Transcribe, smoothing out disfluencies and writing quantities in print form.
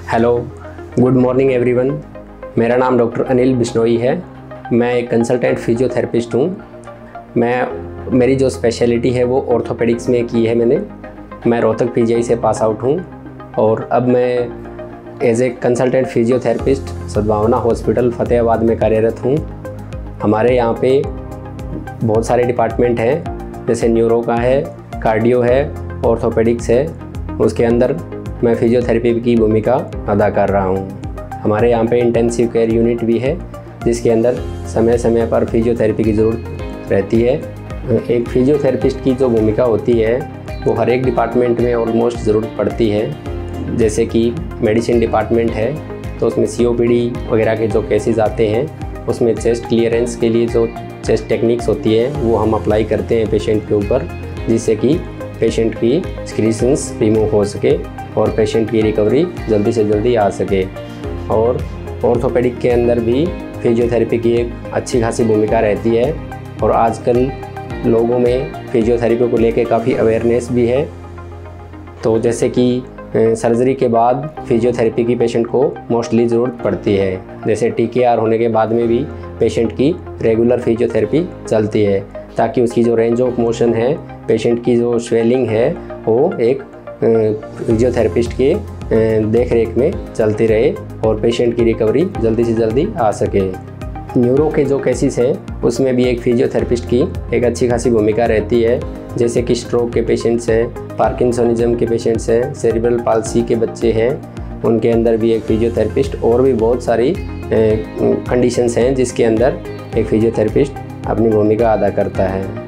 Hello, good morning everyone. मेरा नाम doctor Anil Bishnoi है। मैं एक कंसल्टेंट फिजियोथेरेपिस्ट हूँ। मेरी जो स्पेशलिटी है वो ऑर्थोपेडिक्स में की है मैंने। मैं रोहतक पीजीआई से पास आउट हूँ और अब मैं as a consultant physiotherapist Sadbhavana hospital Fatehabad में कार्यरत हूँ। हमारे यहाँ पे बहुत सारे डिपार्टमेंट हैं, जैसे न्यूरो का है, कार्डियो है, ऑर्थोपेडिक्स है। उसके अंदर मैं फिजियोथेरेपी की भूमिका अदा कर रहा हूँ। हमारे यहाँ पे इंटेंसिव केयर यूनिट भी है, जिसके अंदर समय समय पर फिजियोथेरेपी की ज़रूरत रहती है। एक फिजियोथेरेपिस्ट की जो भूमिका होती है वो हर एक डिपार्टमेंट में ऑलमोस्ट ज़रूरत पड़ती है। जैसे कि मेडिसिन डिपार्टमेंट है तो उसमें COPD वगैरह के जो केसेस आते हैं, उसमें चेस्ट क्लियरेंस के लिए जो चेस्ट टेक्निक्स होती है वो हम अप्लाई करते हैं पेशेंट के ऊपर, जिससे कि पेशेंट की सिक्रीशंस रिमूव हो सके और पेशेंट की रिकवरी जल्दी से जल्दी आ सके। और ऑर्थोपेडिक के अंदर भी फिजियोथेरेपी की एक अच्छी खासी भूमिका रहती है और आजकल लोगों में फिजियोथेरेपी को लेकर काफ़ी अवेयरनेस भी है। तो जैसे कि सर्जरी के बाद फिजियोथेरेपी की पेशेंट को मोस्टली ज़रूरत पड़ती है। जैसे TKR होने के बाद में भी पेशेंट की रेगुलर फिजियोथेरेपी चलती है, ताकि उसकी जो रेंज ऑफ मोशन है, पेशेंट की जो स्वेलिंग है, वो एक फिजियोथेरेपिस्ट के देख रेख में चलती रहे और पेशेंट की रिकवरी जल्दी से जल्दी आ सके। न्यूरो के जो केसेस हैं उसमें भी एक फिजियोथेरेपिस्ट की एक अच्छी खासी भूमिका रहती है। जैसे कि स्ट्रोक के पेशेंट्स हैं, पार्किंसनिज्म के पेशेंट्स हैं, सेरिब्रल पाल्सी के बच्चे हैं, उनके अंदर भी एक फिजियोथेरेपिस्ट, और भी बहुत सारी कंडीशंस हैं जिसके अंदर एक फिजियोथेरेपिस्ट अपनी भूमिका अदा करता है।